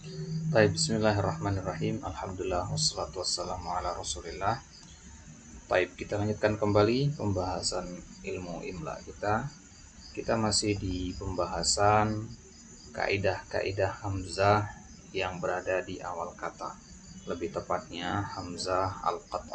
Baik, bismillahirrahmanirrahim. Alhamdulillah wassalatu wassalamu ala Rasulillah. Baik, kita lanjutkan kembali pembahasan ilmu imla kita. Kita masih di pembahasan kaidah-kaidah hamzah yang berada di awal kata. Lebih tepatnya hamzah al-qata.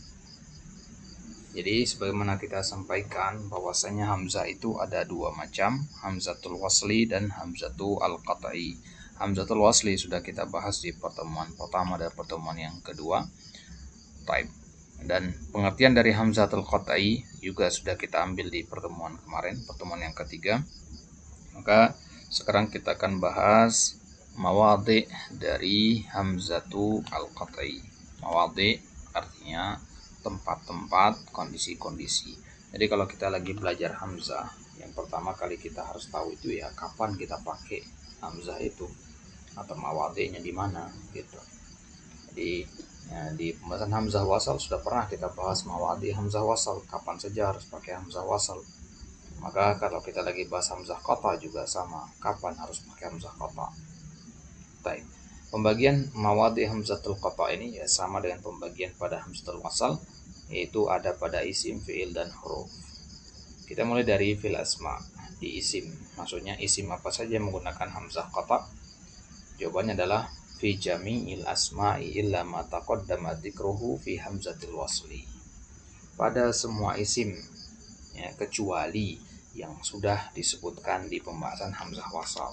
Jadi sebagaimana kita sampaikan bahwasanya hamzah itu ada dua macam, hamzatul wasli dan hamzatul al-qata'i. Hamzatul wasli sudah kita bahas di pertemuan pertama dan pertemuan yang kedua. Baik. Dan pengertian dari hamzatul qata'i juga sudah kita ambil di pertemuan kemarin, pertemuan yang ketiga. Maka sekarang kita akan bahas mawadhi dari hamzatul al-qata'i. Mawadhi artinya tempat-tempat, kondisi-kondisi. Jadi kalau kita lagi belajar hamzah, yang pertama kali kita harus tahu itu ya kapan kita pakai hamzah itu atau mawadhi'nya di mana gitu. Jadi ya, di pembahasan hamzah wasal sudah pernah kita bahas mawadhi hamzah wasal, kapan saja harus pakai hamzah wasal. Maka kalau kita lagi bahas hamzah qata juga sama, kapan harus pakai hamzah qata. Baik. Pembagian mawadhi hamzatul qata ini ya sama dengan pembagian pada hamzatul wasal, yaitu ada pada isim, fi'il dan huruf. Kita mulai dari fil asma, di isim. Maksudnya isim apa saja menggunakan hamzah qata? Jawabannya adalah fi jami'il asma'i illa ma taqaddama dzikruhu fi hamzatil wasli. Pada semua isim ya, kecuali yang sudah disebutkan di pembahasan hamzah wasal.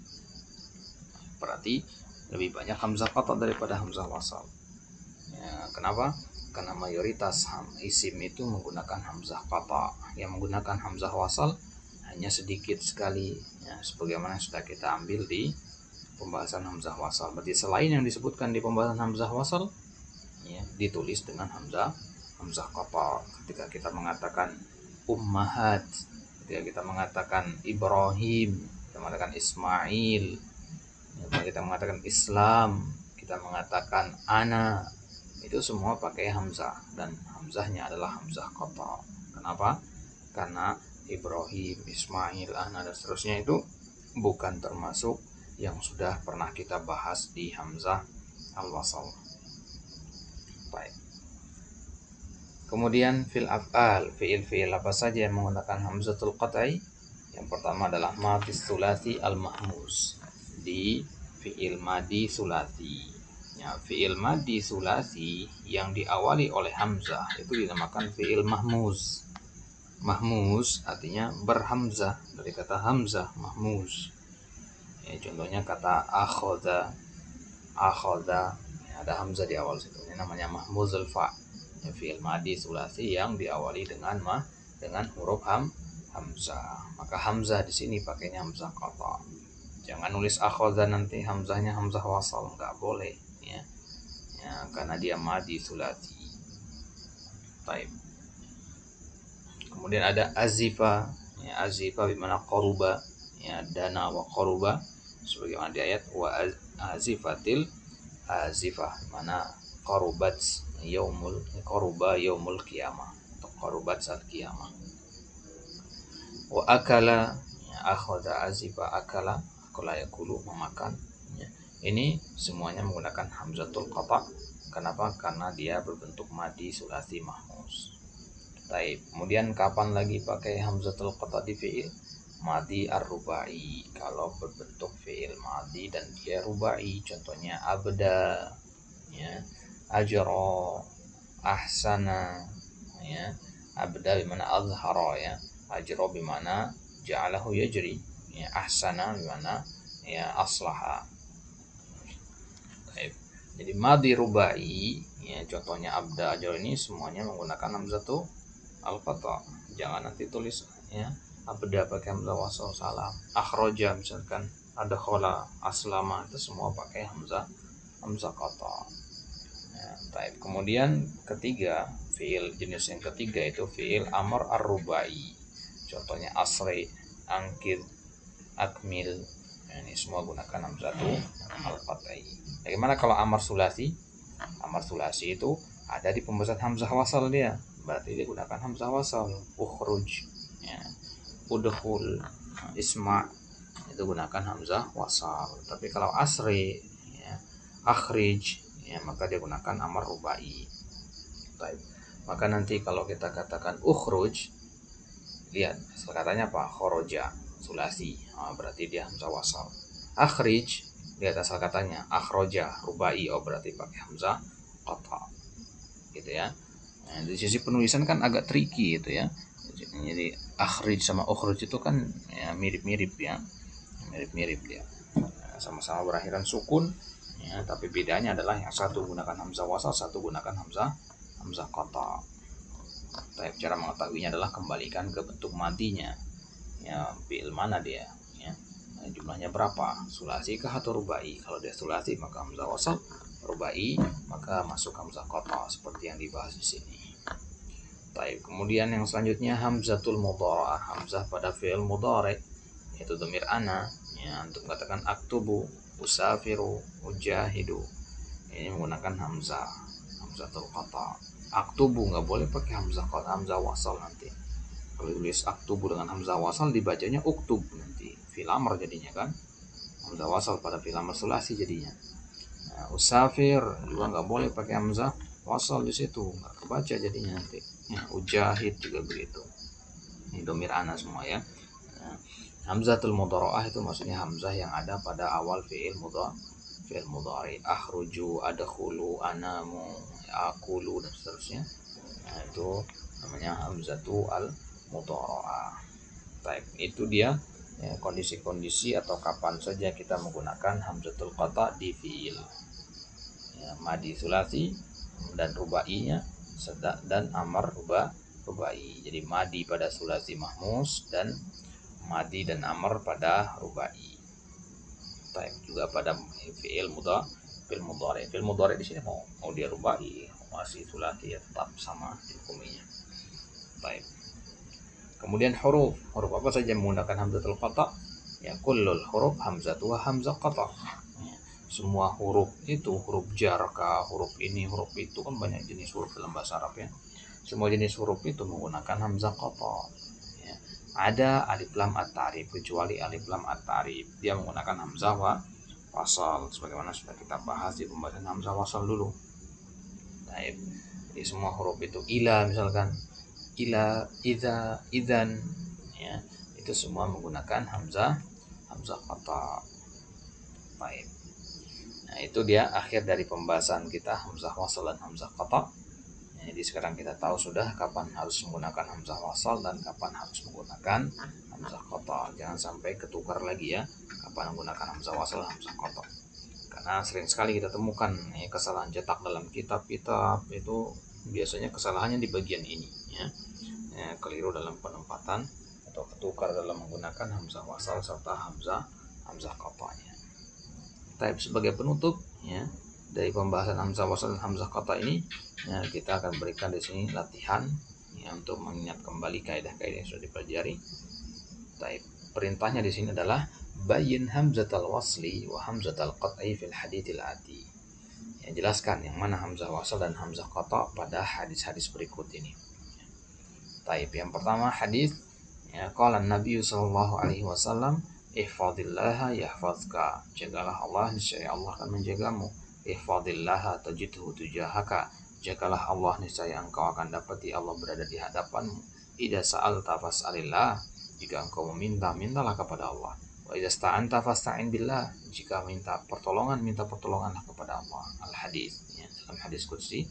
Berarti lebih banyak hamzah qata daripada hamzah wasal. Ya, kenapa? Karena mayoritas isim itu menggunakan hamzah qata. Yang menggunakan hamzah wasal hanya sedikit sekali ya, sebagaimana sudah kita ambil di pembahasan hamzah wasal. Berarti selain yang disebutkan di pembahasan hamzah wasal ya, ditulis dengan hamzah qata. Ketika kita mengatakan ummahat, ketika kita mengatakan Ibrahim, kita mengatakan Ismail, kita mengatakan Islam, kita mengatakan ana, itu semua pakai hamzah dan hamzahnya adalah hamzah qata. Kenapa? Karena Ibrahim, Ismail, ana dan seterusnya itu bukan termasuk yang sudah pernah kita bahas di hamzah al-wasal. Baik. Kemudian fil af'al, fi'il apa saja yang menggunakan hamzatul qata'i? Yang pertama adalah madi sulasi al-mahmuz. Di fi'il madi sulasi. Ya, fi'il madi sulasi yang diawali oleh hamzah itu dinamakan fi'il mahmuz. Mahmuz artinya berhamzah, dari kata hamzah mahmuz. Ya, contohnya kata akhadha, ya, ada hamzah di awal situ. Ini namanya mahmuzul fa. Ya, fi'il madi sulasi yang diawali dengan huruf hamzah. Maka hamzah di sini pakainya hamzah qata. Jangan nulis akhadha nanti hamzahnya hamzah wasal, enggak boleh ya. Ya, karena dia madi sulasi. Baik. Kemudian ada azifa, ya, azifa bimana qaruba, ya, dana wa qaruba sebagaimana di ayat wa azifatil azifah, mana qarubat yaumul qiyamah atau qarubat saat qiyamah. Wa akala, ya, akhadha azifa akala, akala yakulu memakan, ya. Ini semuanya menggunakan hamzatul qata. Kenapa? Karena dia berbentuk madi sulasi mahmuz. Baik, kemudian kapan lagi pakai hamzatul qata di fi'il? Madi ar-rubai. Kalau berbentuk fi'il madi dan dia rubai, contohnya abda, ya, ajra, ahsana, ya. Abda bimana azhara, ya. Ajra bimana ja'alahu yajri, ya. Ahsana bimana ya aslaha. Baik. Jadi madi rubai, ya, contohnya abda, ajra ini semuanya menggunakan hamzatul al-qata. Jangan nanti tulis ya abda pakai hamzah wasal salah. Akhraja misalkan adkhala, aslama, itu semua pakai hamzah qata. Ya, baik. Kemudian ketiga, fiil jenis yang ketiga itu fiil amr ar-rubai. Contohnya asri, angkid, akmil. Ya, ini semua gunakan hamzatul al-qata'i. Bagaimana kalau amr sulasi? Amr sulasi itu ada di pembahasan hamzah wasal dia. Berarti dia gunakan hamzah wasal. Ukhruj, ya, udkhul, isma, itu gunakan hamzah wasal. Tapi kalau asri, ya, akhrij, ya, maka dia gunakan amar rubai. Baik. Maka nanti kalau kita katakan ukhruj, lihat asal katanya apa? Khoroja, sulasi, berarti dia hamzah wasal. Akhrij, lihat asal katanya akhroja, rubai, berarti pakai hamzah qata, gitu ya. Nah, di sisi penulisan kan agak tricky gitu ya. Jadi akhrij sama ukhruj itu kan ya, mirip-mirip ya, mirip-mirip dia. Sama-sama berakhiran sukun, ya, tapi bedanya adalah yang satu gunakan hamzah wasal, satu gunakan hamzah qata. Tapi cara mengetahuinya adalah kembalikan ke bentuk madinya, ya, fi'il mana dia, ya, jumlahnya berapa, sulasi kah atau rubai. Kalau dia sulasi maka hamzah wasal, rubai maka masuk hamzah qata seperti yang dibahas di sini. Baik, kemudian yang selanjutnya hamzatul mudhara'ah, hamzah pada fi'il mudhari, yaitu dhamir ana, ya, untuk mengatakan aktubu, usafiru, ujahidu, ini menggunakan hamzatul qata. Aktubu nggak boleh pakai hamzah wasal nanti. Kalau tulis aktubu dengan hamzah wasal dibacanya uktub nanti, fi'il amr jadinya kan, hamzah wasal pada fi'il amr sulasi jadinya. Nah, usafir juga nggak boleh pakai hamzah wasal di situ, nggak kebaca jadinya nanti. Ya, ujahid juga begitu. Ini dhamir ana semua ya. Nah, hamzatul mudhara'ah itu maksudnya hamzah yang ada pada awal fi'il mudhari. Akhruju, adkhulu, anamu, akulu dan seterusnya. Nah, itu namanya hamzatul mudhara'ah. Baik, itu dia ya, kondisi-kondisi atau kapan saja kita menggunakan hamzatul qata di fi'il. Ya, madi sulasi dan rubainya dan amar rubai. Jadi madi pada sulasi mahmus dan madi dan amar pada rubai. Baik, juga pada fi'il mudhari. Fi'il mudhari di sini mau dia rubai, masih sulasi ya tetap sama hukumnya. Baik. Kemudian huruf apa saja menggunakan hamzatul qata? Ya, kullul huruf hamzatu wa hamzah qata. Ya, semua huruf itu huruf jar kah, huruf ini, huruf itu, kan banyak jenis huruf dalam bahasa Arab ya. Semua jenis huruf itu menggunakan hamzah qata. Ya, ada alif lam at-ta'rif, kecuali alif lam at-ta'rif dia menggunakan hamzah wasal, sebagaimana sudah kita bahas di pembahasan hamzah wasal dulu. Baik. Jadi semua huruf itu ila misalkan, ila, idza, idzan, ya, itu semua menggunakan hamzah qata. Baik. Nah, itu dia akhir dari pembahasan kita hamzah wasal dan hamzah qata. Jadi sekarang kita tahu sudah kapan harus menggunakan hamzah wasal dan kapan harus menggunakan hamzah qata. Jangan sampai ketukar lagi ya, kapan menggunakan hamzah wasal dan hamzah qata. Karena sering sekali kita temukan kesalahan cetak dalam kitab-kitab itu biasanya kesalahannya di bagian ini ya. Keliru dalam penempatan atau ketukar dalam menggunakan hamzah wasal serta hamzah qatanya. Tapi sebagai penutup ya dari pembahasan hamzah wasal dan hamzah qata ini ya, kita akan berikan di sini latihan ya, untuk mengingat kembali kaidah-kaidah yang sudah dipelajari. Tapi perintahnya di sini adalah bayin hamzatal wasli wa hamzatal qat'i fil haditsil ati. Ya, jelaskan yang mana hamzah wasal dan hamzah qata pada hadis-hadis berikut ini. Taib, yang pertama hadis ya, qala Nabi sallallahu alaihi wasallam ihfadillah yahfazka, jagalah Allah niscaya Allah akan menjagamu. Ihfadillah tajidhu tujahaka, jagalah Allah niscaya engkau akan dapati Allah berada di hadapanmu. Idza sa'alta fas'alillah, jika engkau meminta, mintalah kepada Allah. Wa idza sta'anta fasta'in billah, jika minta pertolonganlah kepada Allah. Al-hadis ya, dalam hadis qudsi.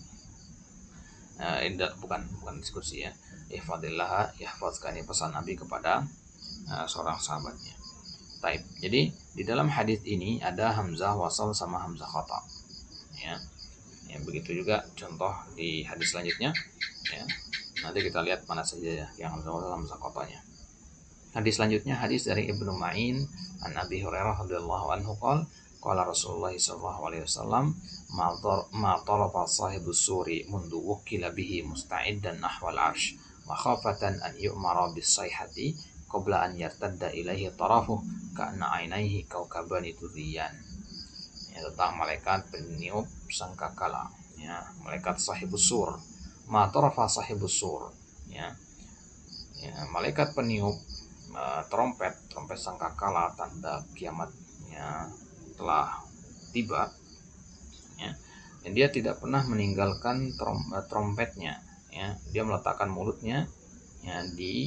Bukan diskusi ya. Ihfadillah yahfazka, ini pesan Nabi kepada seorang sahabatnya. Taib. Jadi di dalam hadis ini ada hamzah wasal sama hamzah qata. Ya. Ya, begitu juga contoh di hadis selanjutnya. Ya. Nanti kita lihat mana saja yang hamzah wasal hamzah qatanya. Hadis selanjutnya hadis dari Ibnu Ma'in an Abi Hurairah radhiyallahu anhu qala Rasulullah sallallahu alaihi wasallam ma tarafa sahibus suri mundu wukila bihi musta'iddan nahwal arsh makhafatan an yu'mara bis sayhati qabla an yartadda ilaihi tarafuh ka'anna ainaihi kaukabani tudhiyan. Ya, tentang malaikat peniup sangkakala ya, malaikat sahibus sur. Ma tarafa sahibus sur ya, malaikat peniup trompet sangkakala, tanda kiamatnya telah tiba. ya. Dan dia tidak pernah meninggalkan trompetnya, ya. Dia meletakkan mulutnya ya di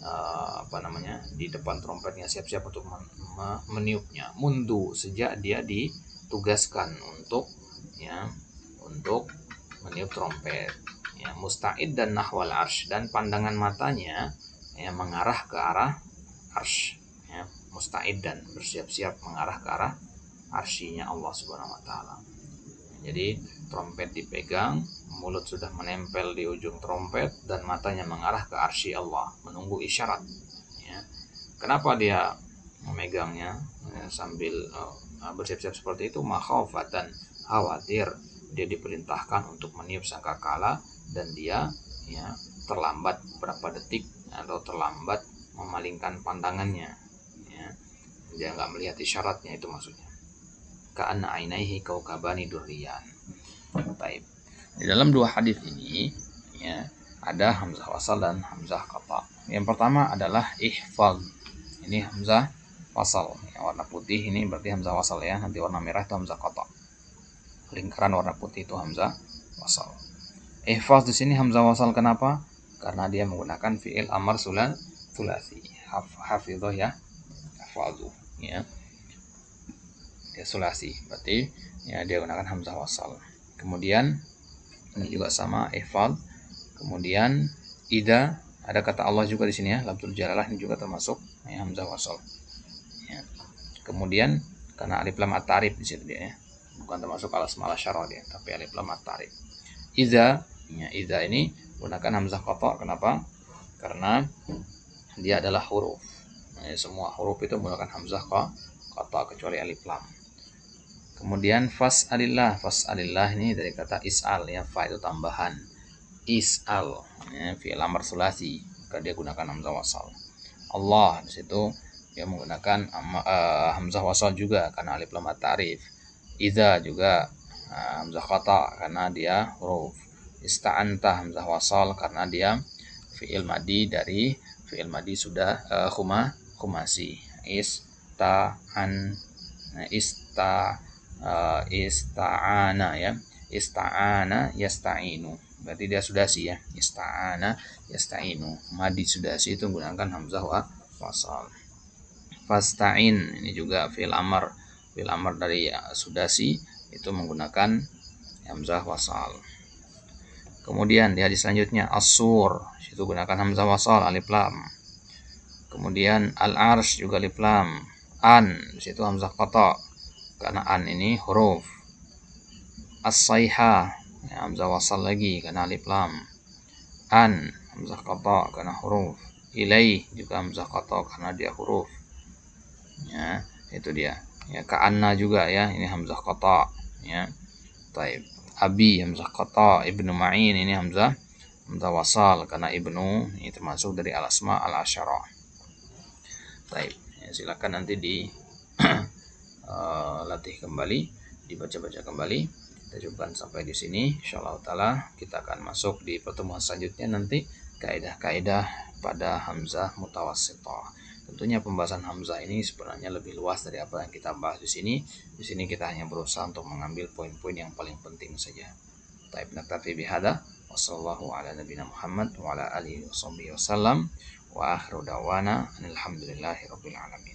di depan trompetnya, siap-siap untuk meniupnya. Mundu, sejak dia ditugaskan untuk ya untuk meniup trompet. Ya, musta'id dan nahwal arsh, dan pandangan matanya ya mengarah ke arah arsh. Ya, musta'id dan bersiap-siap mengarah ke arah arsy-nya Allah Subhanahu wa taala. Jadi trompet dipegang, mulut sudah menempel di ujung trompet, dan matanya mengarah ke arsy Allah, menunggu isyarat. Ya. Kenapa dia memegangnya ya, sambil bersiap-siap seperti itu? Makhafatan, khawatir dia diperintahkan untuk meniup sangkakala, dan dia ya terlambat berapa detik atau terlambat memalingkan pandangannya. Ya. Dia nggak melihat isyaratnya, itu maksudnya. Ka'anna ainaihi kaukabani durriyan. Baik. Di dalam dua hadis ini ya ada hamzah wasal dan hamzah qata. Yang pertama adalah ihfaz. Ini hamzah wasal. Yang warna putih ini berarti hamzah wasal ya. Nanti warna merah itu hamzah qata. Lingkaran warna putih itu hamzah wasal. Ihfaz di sini hamzah wasal, kenapa? Karena dia menggunakan fiil amar sulasi. Hafidhah ya. Hafadhu ya. Dia sulasi, berarti ya dia gunakan hamzah wasal. Kemudian ini juga sama ihfaz. Kemudian idza, ada kata Allah juga di sini ya, lafzul jalalah ini juga termasuk ya, hamzah wasal. Ya. Kemudian karena alif lam at-ta'rif di situ dia ya. Bukan termasuk al-asma al-asyarah dia, tapi alif lam at-ta'rif. Idza, ya idza ini gunakan hamzah qata. Kenapa? Karena dia adalah huruf. Ya, semua huruf itu menggunakan hamzah qata kecuali alif lam. Kemudian fas'alillah ini dari kata is'al ya, fa itu tambahan. Is'al ya, fi'il amar sulasi, maka dia gunakan hamzah wasal. Allah di situ dia menggunakan hamzah wasal juga karena alif lam at-ta'rif. Idza juga hamzah qata karena dia huruf. Ista'anta hamzah wasal karena dia fi'il madi dari fi'il madi sudah khumasi. Ista'ana ya. Ista'ana yasta'inu. Berarti dia sudasi ya. Ista'ana yasta'inu. Madi sudasi itu menggunakan hamzah wasal. Fasta'in ini juga fi'il amar. Fi'il amar dari sudasi itu menggunakan hamzah wasal. Kemudian di hadis selanjutnya as-sur, itu gunakan hamzah wasal alif lam. Kemudian al-arsh juga alif lam. An di situ hamzah qata karena an ini huruf. As-sayha ya, hamzah wasal lagi karena alif lam. An hamzah qata karena huruf. Ilaih juga hamzah qata karena dia huruf. Ya, itu dia. Ya, ka'anna juga ya, ini hamzah qata ya. Taib. Abi hamzah qata, ibnu ma'in ini hamzah wasal karena ibnu ini termasuk dari al-asma al-asyarah. Baik, ya, silakan nanti di latih kembali, dibaca-baca kembali. Kita cukupkan sampai di sini. Insyaallah taala kita akan masuk di pertemuan selanjutnya nanti kaidah-kaidah pada hamzah mutawassithah. Tentunya pembahasan hamzah ini sebenarnya lebih luas dari apa yang kita bahas di sini. Di sini kita hanya berusaha untuk mengambil poin-poin yang paling penting saja. Taib naktafi bihada. Wassallallahu ala nabiyina Muhammad wa ala alihi washabihi wasallam. Wa akhiru da'wana alhamdulillahi rabbil alamin.